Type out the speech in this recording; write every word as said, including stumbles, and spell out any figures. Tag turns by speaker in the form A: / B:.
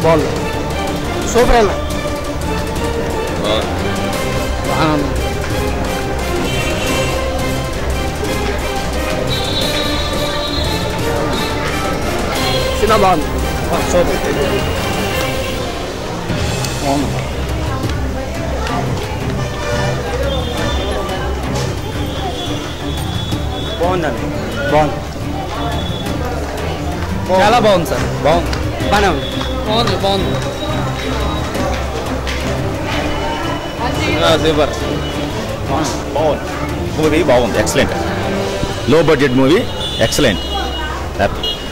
A: బాగుంది. సూపర్ అన్న. బాగుంది. సినిమా బాగుంది. సూపర్ బాగుంది. బాగుందండి. బాగుంది. చాలా బాగుంది సార్. బాగుంది. బాగానే ఉంది. బాగుంది. బాగుంది. సూపర్.
B: బాగుంది. మూవీ బాగుంది. ఎక్సలెంట్. లో బడ్జెట్ మూవీ. ఎక్సలెంట్. హ్యాపీ.